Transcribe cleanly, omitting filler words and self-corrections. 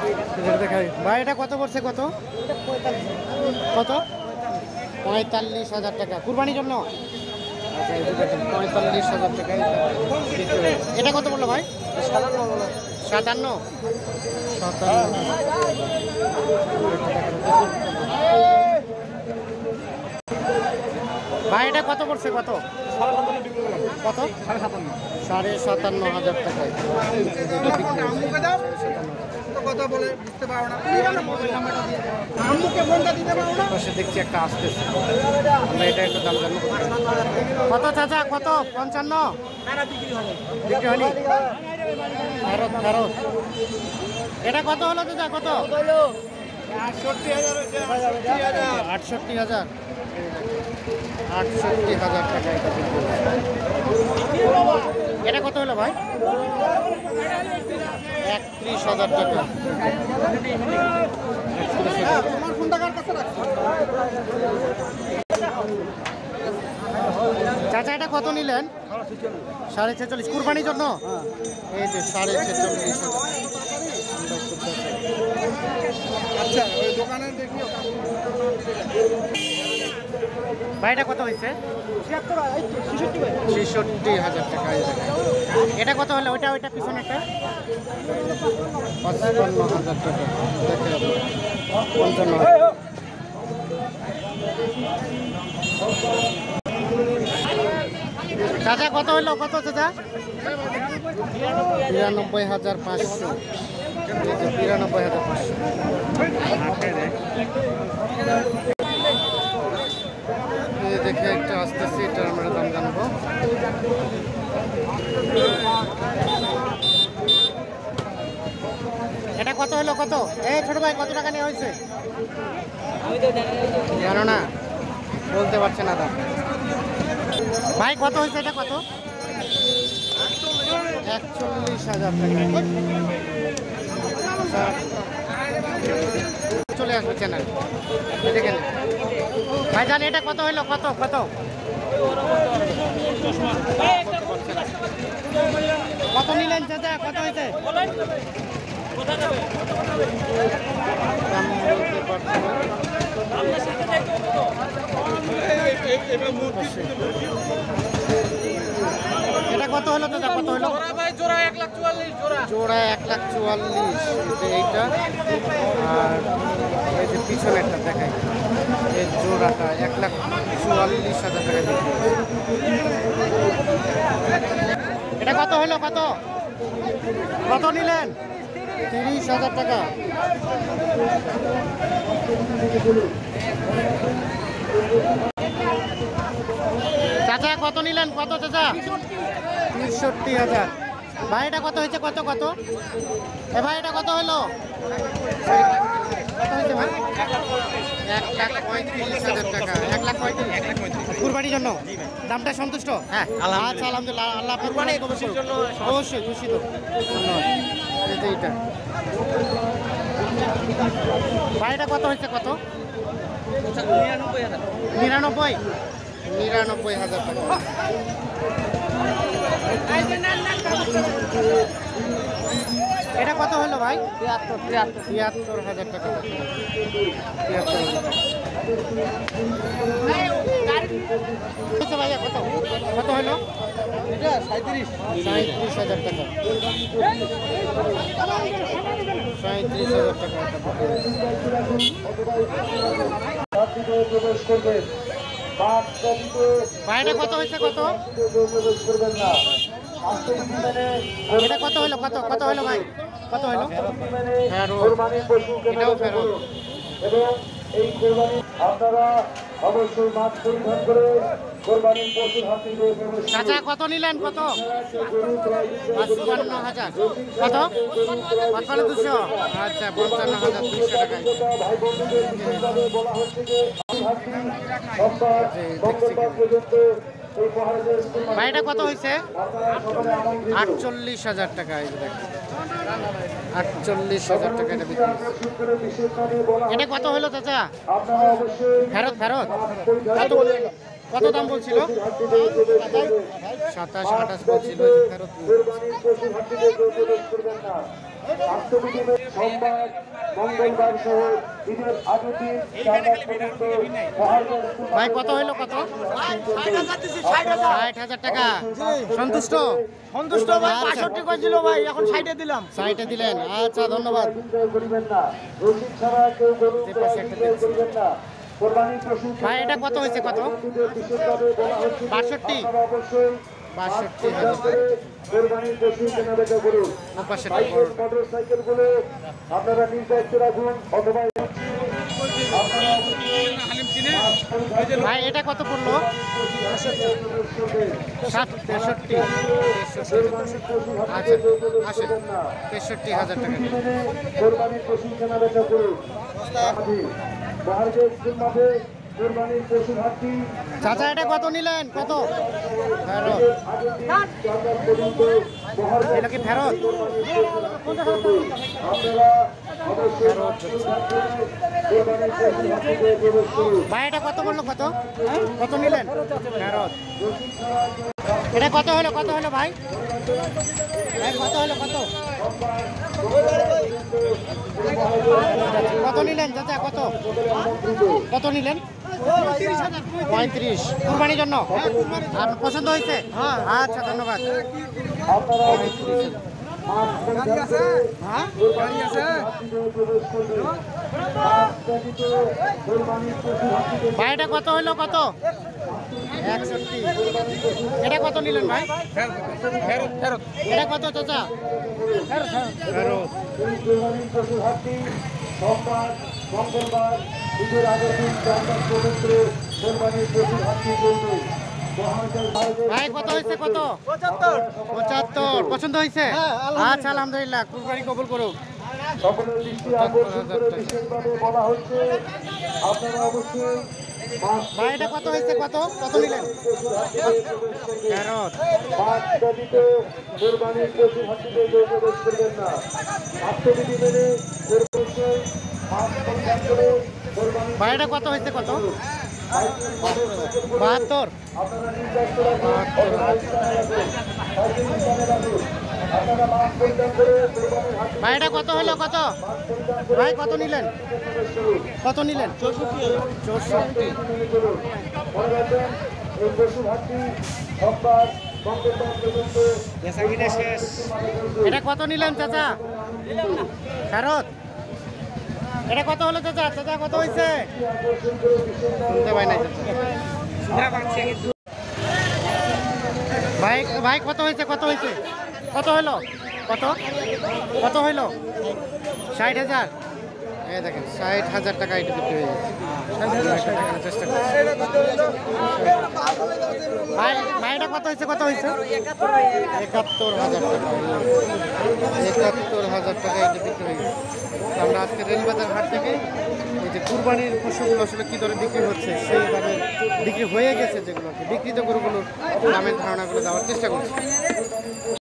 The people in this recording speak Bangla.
ভাই এটা কত পড়ছে? কত কত? 45,000 টাকা কুরবানির জন্য। আচ্ছা 45,000 টাকা। এটা কত বললো ভাই? 57। ভাই এটা কত পড়ছে? কত কত? 57,500 টাকায় কথা বলে বুঝতে পারো না। পাশে দেখছি একটা আসতেছে, আমরা এটা একটু দাম জানবো। কত চাচা? কত? 55 বিক্রি হয়নি? ফেরত ফেরত। এটা কত হলো চাচা? কত? 68,000। 68,000 টাকা এটা বিক্রি হলো। এটা কত হলো ভাই? 31,000 টাকা। চাচা এটা কত নিলেন? 46.5 কুরবানির জন্য। এই যে 46,500। আচ্ছা ওই দোকানে দেখি ভাই এটা কত হয়েছে? 66,000 টাকা। এটা কত হলো? ওইটা ওইটা পিছনে একটা 55,000 টাকা। দেখে 55। চাচা কত হলো? কত চাচা? 93,500। 93,500। দেখে একটা আসতেছি, এটা আমরা দাম জানবো। এটা কত হলো? কত? এই ছোট ভাই কত টাকা নেওয়া হয়েছে? জানো না, বলতে পারছে না দাম। ভাই কত হয়েছে? এটা কত? 41,000 টাকা। চলে আসবে চ্যানেল দেখেন। ভাইজান এটা কত হইলো? কত কত? কত নিলেন চাচা? কত হয়েছে? এটা কত হলো দাদা? কত হলো? জোড়া 1,44,000 জোড়া 1,44,000। এইটা আর এই যে পিছনেরটা দেখাই, এই জোড়াটা 1,44,000 টাকা। এটা কত হলো? কত কত নিলেন? 30,000 টাকা। চাচা কত নিলেন? কত চাচা? 63,000। ভাই এটা কত হয়েছে? কত কত? এ ভাই এটা কত হলো? কত হয়েছে ভাই? 1,35,000 টাকা। 1,35,000 কুরবানির জন্য। দামটা সন্তুষ্ট? হ্যাঁ আচ্ছা আলহামদুলিল্লাহ। আল্লাহ আপনার অবশ্যই খুশি তো। ধন্যবাদ। এই যে এইটা ভাই এটা কত হয়েছে? কত? 99,000 টাকা। এটা কত হলো ভাই? 73,000 টাকা। 73,000 ভাইয়া কত কত হলো? 37,000 টাকা। 37,000 টাকা। ভাইটা কত হয়েছে? কত? এটা কত হলো? কত কত হলো ভাই? কত হলো? এটাও ফেরত। এবং এই কোরবানি আপনারা অবশ্যই মাস্ক পরিধান করে কোরবানির পশুর হাতে চাচা কত নিলেন? কত? 55,000। কত? 55,200। আচ্ছা 55,200 টাকা। ভাই বন্ধুদের বিশেষভাবে বলা হচ্ছে যে পর্যন্ত এই মহারাজের ভাইটা কত হয়েছে? 48,000 টাকা। 48,000 টাকা এটা বিক্রি। এটা কত হলো চাচা? ফেরত ফেরত। কত কত দাম বলছিল? 27-28 বলছিল। ফেরত স্বাস্থ্যবিধি মেনে সোমবার মঙ্গলবার সহ ঈদের আগের দিন 4 রাত পর্যন্ত ভাই কত হইলো কত? 60,000 টাকা। সন্তুষ্ট? সন্তুষ্ট ভাই 65 কইছিল ভাই, এখন 60 দিলাম। 60 দিলেন, আচ্ছা ধন্যবাদ। করিবেন না, রসিদ ছাড়া কেউ গরু এই পাশে একটা দেখছি। করিবেন না। কোরবানির পশু ভাই এটা কত হয়েছে কত? বিশেষভাবে বলা হচ্ছে 62? আপনারা অবশ্যই 62,000। কোরবানির পশু কেনাবেচা করুন। ওপাশে বাইকের মোটরসাইকেল গুলো আপনারা নিজ দায়িত্বে রাখুন অথবা ভাই এটা কত পড়লো? 63। আচ্ছা আসেন, 63,000 টাকা। কোরবানির পশু কেনাবেচা করুন। বাহারগঞ্জ মাঠে কোরবানির পশু হাটটি চাচা এটা কত নিলেন? কত ফেরত? এটা কি ফেরত? আপনারা অবশ্যই ভাই এটা কত বললো? কত কত নিলেন? ফেরত। এটা কত হলো? কত হলো ভাই? ভাই কত হলো? কত কত নিলেন চাচা? কত কত নিলেন? 35। কুরবানির জন্য আপনার পছন্দ হয়েছে? আচ্ছা ধন্যবাদ। ভাই এটা কত হইলো? কত? 61। এটা কত নিলেন ভাই? এটা কত চাচা? ফেরত। সোমবার মঙ্গলবার ঈদের আগের দিন 4 রাত পর্যন্ত কোরবানির পশু হাটটি চলবে। ভাই কত হয়েছে? কত? 75। পছন্দ হয়েছে? আচ্ছা আলহামদুলিল্লাহ, কুরবানি কবুল করুক। সকলের দৃষ্টি আকর্ষণ করে বিশেষভাবে বলা হচ্ছে আপনারা অবশ্যই ভাই এটা কত হয়েছে? কত কত নিলেন? ফেরত। মাছ ব্যতীত কোরবানির পশু হাটটিতে প্রবেশ করবেন না। স্বাস্থ্যবিধি মেনে অবশ্যই মাছ পরিধান করে কোরবানি ভাই এটা কত হয়েছে? কত? মোটরসাইকেল 72। আপনারা নিজ দায়িত্ব রাখুন অথবা স্থানে রাখুন, সাইকেল স্থানে রাখুন। আপনারা মাছ পরিধান করে কোরবানির হাট ভাই এটা কত হলো? কত পরিধান করে ভাই কত নিলেন? প্রবেশ করুন। কত নিলেন? 64। মনে রাখবেন এই পশু হাটটি সোমবার মঙ্গলবার পর্যন্ত এটা কত নিলেন চাচা? ফেরত। এটা কত হলো চাচা? চাচা কত হয়েছে? শুনতে পাই নাই চাচা। ভাই ভাই কত হয়েছে? কত হয়েছে? কত হলো? কত কত হইলো? 60,000। এই দেখেন 60,000 টাকা এটা বিক্রি হয়ে গেছে। 60,000 টাকা চেষ্টা করছি। ভাই ভাই এটা কত হয়েছে? কত হয়েছে? 71,000 টাকা। 71,000 টাকা এটা বিক্রি হয়ে গেছে। আমরা আজকে রেলবাজার হাট থেকে এই যে কুরবানির পশুগুলো আসলে কী দরে বিক্রি হচ্ছে, সেইভাবে বিক্রি হয়ে গেছে যেগুলো বিক্রিত গরুগুলোর দামের ধারণাগুলো দেওয়ার চেষ্টা করছি।